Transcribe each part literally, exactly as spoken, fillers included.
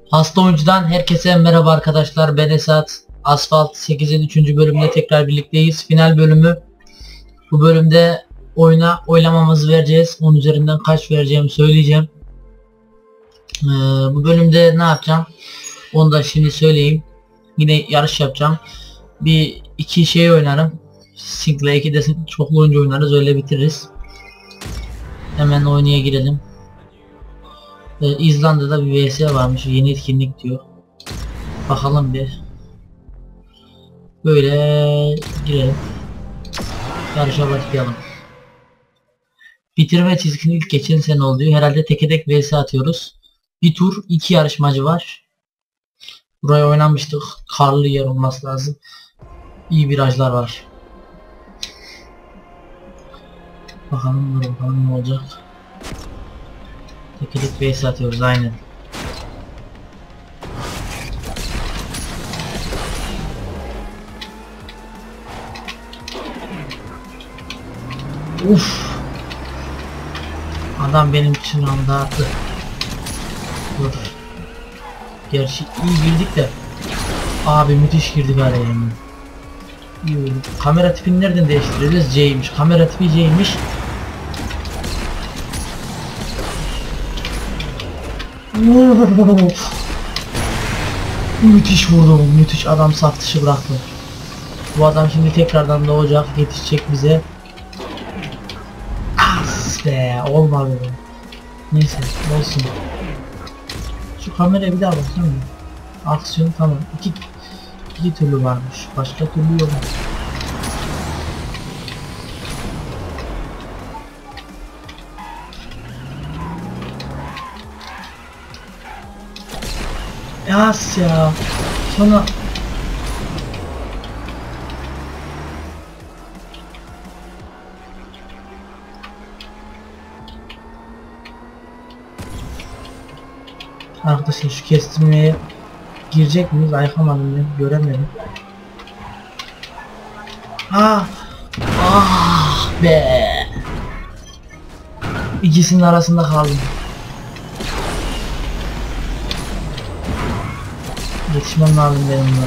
Hasta Oyuncu'dan herkese merhaba arkadaşlar. Ben Esat. Asfalt sekizin üçüncü bölümünde tekrar birlikteyiz. Final bölümü. Bu bölümde oyuna oylamamızı vereceğiz. on üzerinden kaç vereceğimi söyleyeceğim. Ee, bu bölümde ne yapacağım? Onu da şimdi söyleyeyim. Yine yarış yapacağım. Bir iki şey oynarım. Single iki de çoklu oyuncu oynarız, öyle bitiririz. Hemen oynaya girelim. Ee, İzlanda'da bir V S varmış, yeni etkinlik diyor. Bakalım bir. Böyle girelim. Yarışa başlayalım. Bitirme çizgini ilk geçen sene oldu. Herhalde teke tek V S atıyoruz. Bir tur iki yarışmacı var. Buraya oynamıştık. Karlı yer olması lazım. İyi virajlar var. Bakalım bakalım ne olacak. Teke tek V S atıyoruz aynen. Uf. Adam benim için anda attı. Dur. Gerçi iyi girdik de. Abi müthiş girdik araya. İyi. Kamera tipini nereden değiştireceğiz? C'ymiş. Kamera tipi C'ymiş. Müthiş vurdum. Müthiş, adam saf dışı bıraktı. Bu adam şimdi tekrardan doğacak. Yetişecek bize. As be, olmadı. Neyse olsun. Şu kameraya bir daha baksana. Aksiyon tamam. İki, iki türlü varmış. Başka türlü yok. Yas ya. Sonra arkadaşlar şu kestirmeye girecek miyiz? Ayıkamadım ben, göremedim. Ah, ah be. İkisinin arasında kaldım. Yetişmem lazım benim de.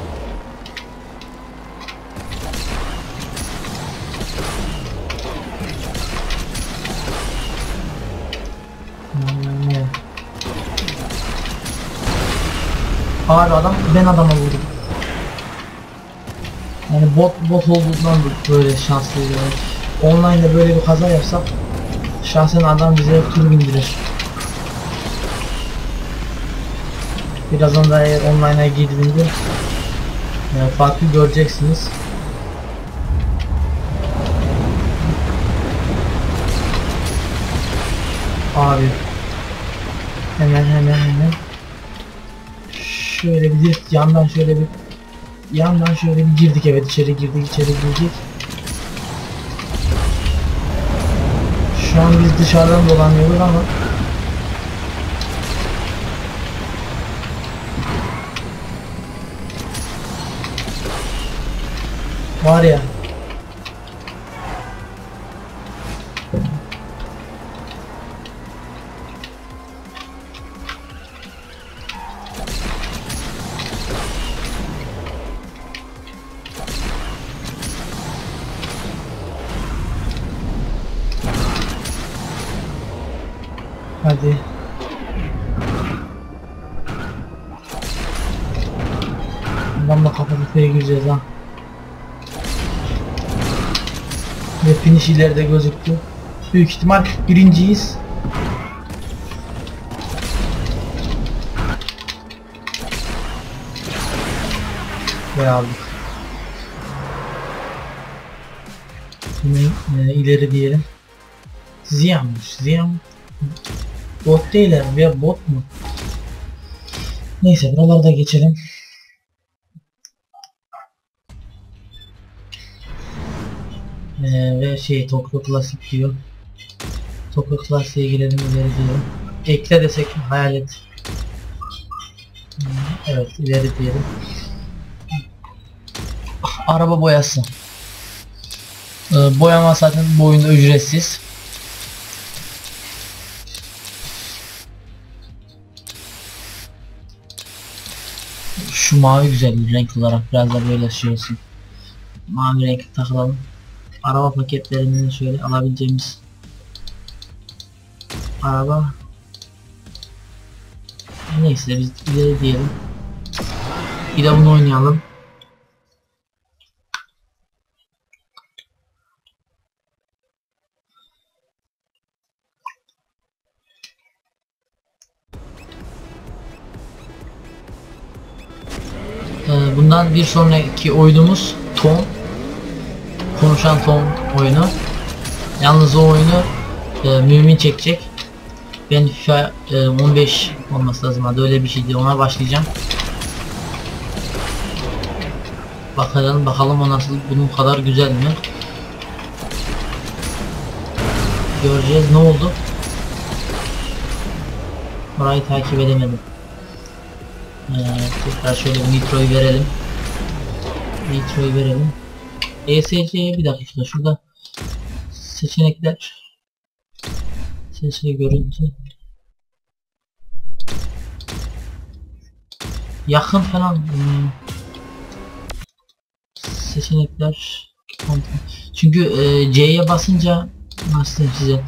Abi adam, ben adama vurdum. Yani bot bot olduğundan böyle şanslıydı. Online'da böyle bir kaza yapsak şahsen adam bize tur bindirir. Birazdan da eğer online'a girdiğinde yani farklı göreceksiniz. Abi hemen hemen hemen şöyle bir yandan şöyle bir yandan şöyle bir girdik, evet içeri girdik içeri girdik. Şu an biz dışarıdan dolanıyoruz ama var ya. Hadi. Adamla kafa kafaya gireceğiz ha. Ve finish ileride gözüktü. Büyük ihtimal birinciyiz. Ve aldık. Yine e, ileri diyelim. Ziyanmış. Ziyan. Bot değiller veya bot mu? Neyse buralarda geçelim. Ee, ve şey Tokyo Klasik diyor. Tokyo Klasik'e girelim, ileri diyelim. Ekle desek hayal et. Evet ileri diyelim. Araba boyası. Ee, boyama zaten bu oyunda ücretsiz. Şu mavi güzel renk olarak biraz da böyle şey olsun. Mavi renk takılalım. Araba paketlerinden şöyle alabileceğimiz araba. Neyse biz ileri diyelim. Bir de bunu oynayalım. Ee, bundan bir sonraki oyunumuz Tom. Konuşan Tom oyunu. Yalnız o oyunu e, mümin çekecek. Ben FIFA e, on beş olması lazım, hadi öyle bir şeydi, ona başlayacağım. Bakalım bakalım o nasıl, bunun kadar güzel mi? Göreceğiz. Ne oldu? Orayı takip edemedim. Ee, tekrar şöyle bir nitroyu verelim. Nitroyu verelim. E S C'ye bir dakika, şurada seçenekler, sesli görüntü, yakın falan, hmm. seçenekler, çünkü e, C'ye basınca nasıl diyeyim size,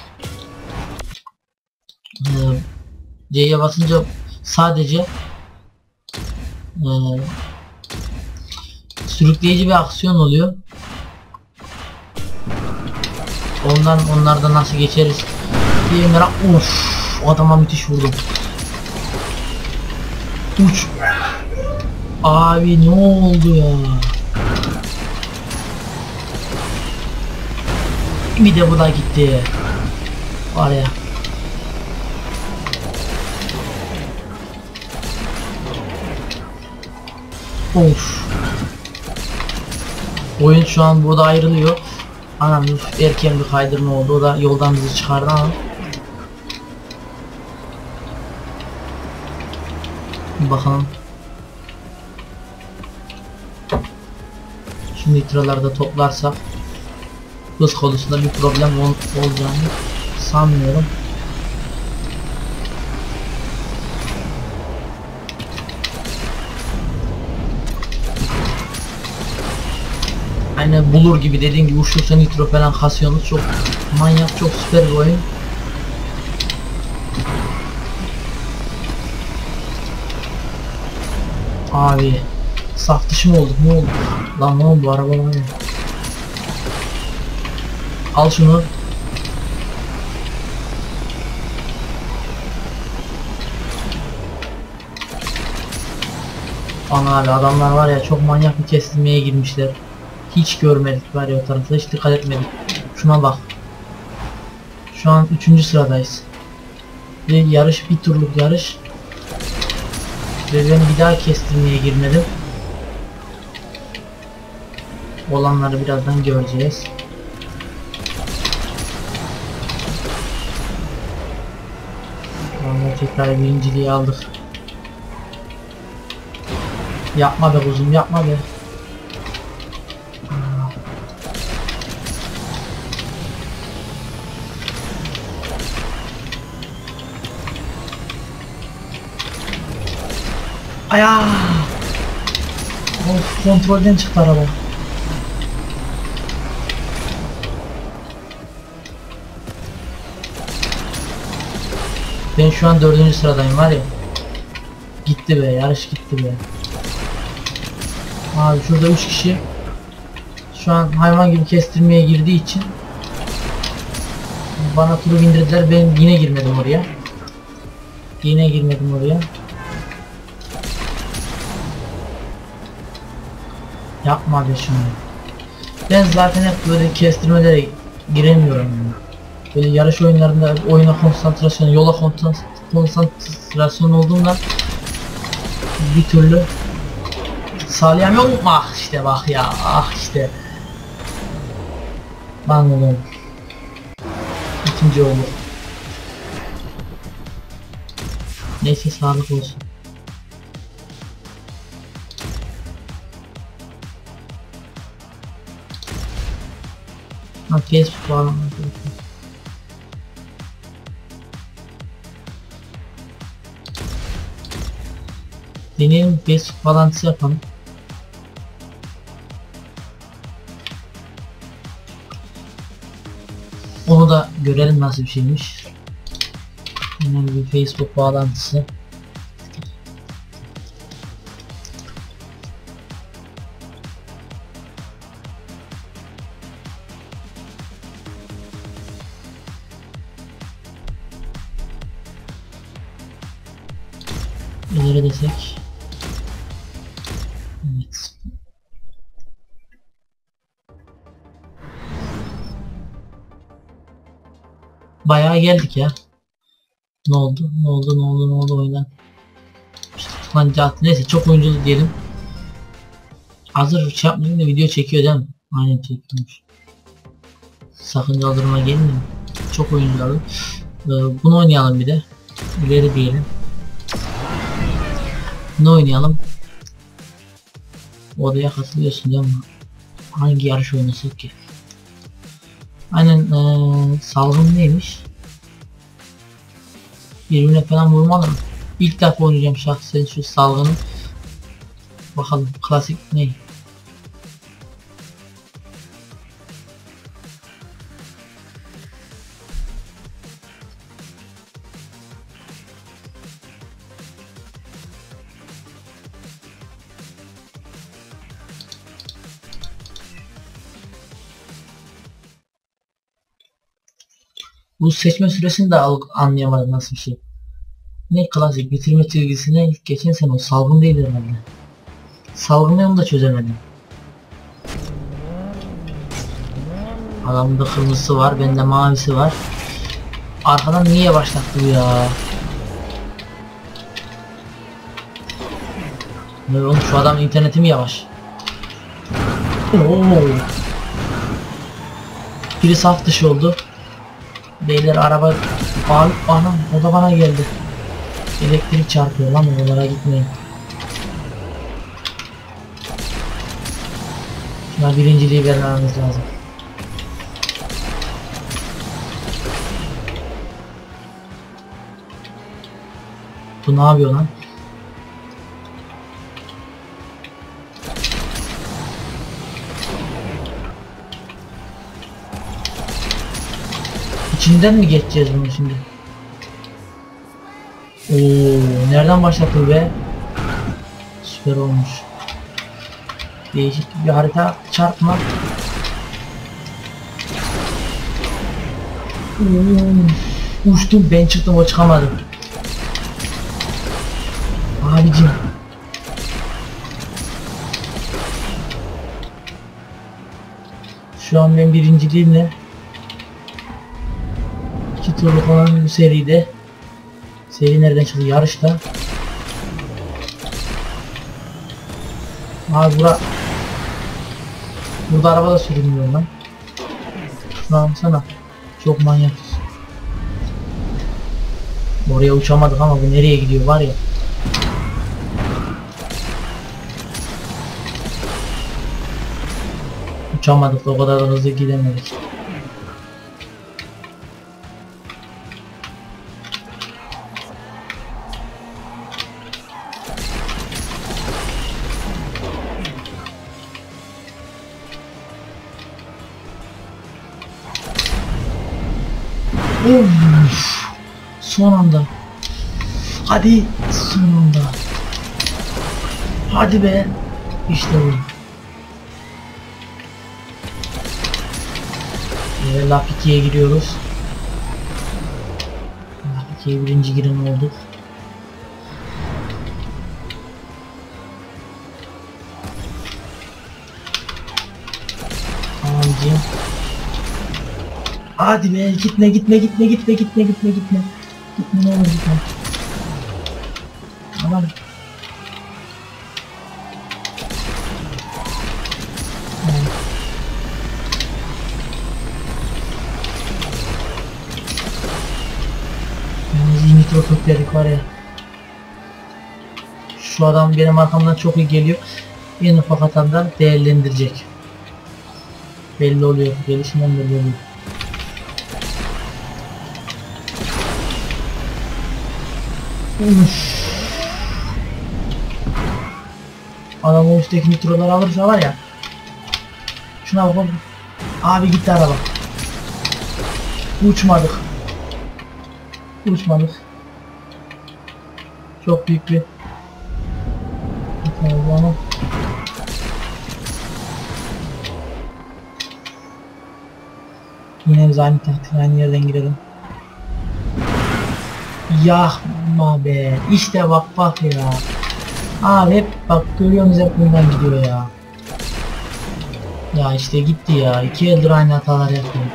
e, C'ye basınca sadece e, sürükleyici bir aksiyon oluyor. Ondan onlardan nasıl geçeriz diye merak. Of, adama müthiş vurdum. Uç. Abi ne oldu ya? Bir de bu da gitti. Var ya. Of. Oyun şu an burada ayrılıyor. Anam, erken bir kaydırma oldu, o da yoldan bizi çıkardı ama. Bakalım. Şu nitrolarda toplarsak hız konusunda bir problem ol olacağını sanmıyorum. Aynı bulur gibi, dediğim gibi uçursa nitro falan kasıyorsunuz, çok manyak, çok süper bir oyun. Abi saf dışı mı olduk, ne oldu lan, ne oldu araba var ya. Al şunu. Ana abi, adamlar var ya çok manyak bir kesilmeye girmişler. Hiç görmedik var ya o tarafta, hiç dikkat etmedik. Şuna bak. Şu an üçüncü sıradayız. Ve yarış bir turluk yarış. Ve ben bir daha kestirmeye girmedim. Olanları birazdan göreceğiz. Vallahi tekrar birinciliği aldık. Yapma be kuzum, yapma be. Aya! Of, kontrolden çıktı araba. Ben şu an dördüncü sıradayım var ya. Gitti be, yarış gitti be. Abi şurada üç kişi şu an hayvan gibi kestirmeye girdiği için bana turu bindirdiler, ben yine girmedim oraya. Yine girmedim oraya. Yapma be şunu. Ben zaten hep böyle kestirmelere giremiyorum yani. Böyle yarış oyunlarında oyuna konsantrasyon, yola konsantrasyon olduğumda bir türlü sağlayamıyorum. Ah işte bak ya, ah işte. Ben oğlum. İkinci olur. Neyse, sağlık olsun. Ha, Facebook bağlamı. Deneyelim, Facebook bağlantısı yapalım. Onu da görelim nasıl bir şeymiş. Yine bir Facebook bağlantısı. İleri desek. Evet. Bayağı geldik ya. Ne oldu? Ne oldu? Ne oldu? Ne oldu oyundan? İşte tıklanınca attı. Neyse, çok oyunculu diyelim. Hazır şey yapmayayım da video çekiyor değil mi? Aynen çekiyormuş. Sakıncalı duruma gelmiyor. Çok oyuncu aldım. Ee, bunu oynayalım bir de. İleri diyelim. Ne oynayalım? Odaya katılıyorsun değil mi? Hangi yarış oynasak ki? Aynen ee, salgın neymiş? Birbirine falan vurmalı mı? İlk defa oynayacağım şahsen şu salgını. Bakalım klasik ne? Bu seçme süresini de anlayamadım, nasıl bir şey. Ne klasik bitirme çizgisine ilk geçen sene o salgın değil herhalde. Salgını onu da çözemedim. Adamda kırmızısı var, bende mavisi var. Arkadan niye yavaşlattı bu ya? Ne oğlum, şu adam interneti mi yavaş? Oo. Biri saf dışı oldu. Beyler araba abi, anam o da bana geldi. Elektrik çarpıyor lan, oralara gitmeyin. Şuna birinciliği vermemiz lazım. Bu ne yapıyor lan? İçinden mi geçeceğiz bunu şimdi? Oo, nereden başlattı be? Süper olmuş. Değişik bir harita, çarpma. Oo, uçtum, ben çıktım, o çıkamadı. Abicim. Şu an ben birinciliğimle iki turluk olan bu seride. Seri nereden çıktı? Yarışta. Abi bura. Burada araba da sürülmüyor lan. Şunu alsana. Çok manyak. Oraya uçamadık ama bu nereye gidiyor var ya. Uçamadık da o kadar da hızlı gidemedik. Of, son anda. Hadi son anda. Hadi be. İşte bu. Ee, Lap ikiye giriyoruz. Lap ikiye birinci giren olduk. Tamamcığım. Hadi be, gitme gitme gitme gitme gitme gitme gitme. Gitme, ne olur gitme. Tamam. Yalnız nitro kökledik var ya. Şu adam benim arkamdan çok iyi geliyor. En ufak hatamdan değerlendirecek. Belli oluyor. Gelişinden belli oluyor. Uf. Adam o üstteki nitroları alırsa var ya. Şuna bak oğlum. Abi gitti araba. Uçmadık. Uçmadık. Çok büyük bir tamam. Yine biz aynı taktik, aynı yerden girelim. Yapma be. İşte bak bak ya. Abi hep bak görüyorsunuz, hep bundan gidiyor ya. Ya işte gitti ya. İki yıldır aynı hatalar yapıyorum.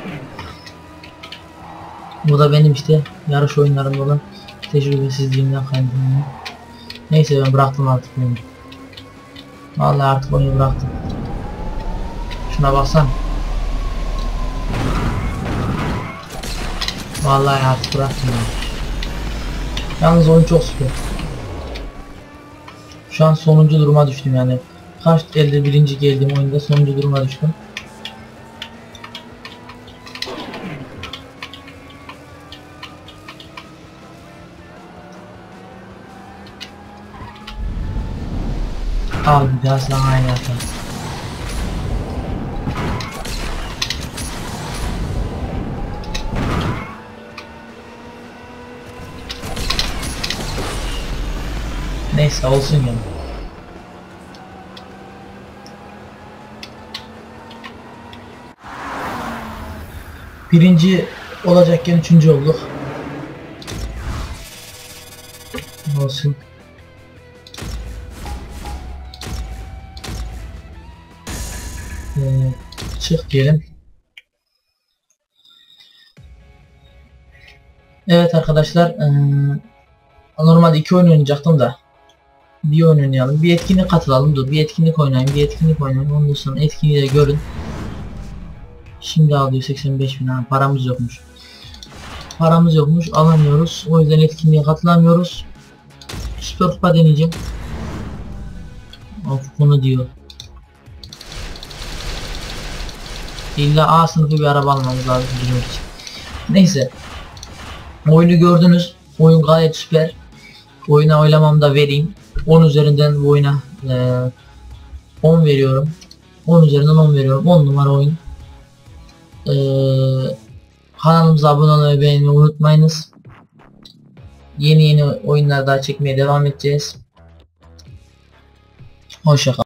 Bu da benim işte yarış oyunlarımda olan tecrübesizliğimden kaynaklanıyor. Neyse ben bıraktım artık oyunu. Vallahi artık oyunu bıraktım. Şuna baksana. Vallahi artık bıraktım ya. Yalnız oyun çok süper. Şu an sonuncu duruma düştüm yani. Kaç elde birinci geldiğim oyunda sonuncu duruma düştüm. Al bir daha sana aynı hata. Neyse olsun yani. Birinci olacakken üçüncü olduk. Olsun. Ee, çık diyelim. Evet arkadaşlar, ee, normalde iki oyun oynayacaktım da bir oyun oynayalım, bir etkinlik katılalım. Dur bir etkinlik oynayayım, bir etkinlik oynayayım, ondan sonra etkinliği de görün. Şimdi alıyor seksen beş bin, ha, paramız yokmuş. Paramız yokmuş, alamıyoruz. O yüzden etkinliğe katılamıyoruz. Süper Kupa deneyeceğim. Of bunu diyor. İlla A sınıfı bir araba almamız lazım girmek için. Neyse. Oyunu gördünüz. Oyun gayet süper. Oyuna oylamamı da vereyim. on üzerinden bu oyuna e, on veriyorum. on üzerinden on veriyorum. on numara oyun. E, kanalımıza abone olmayı, beğenmeyi unutmayınız. Yeni yeni oyunlar daha çekmeye devam edeceğiz. Hoşça kalın.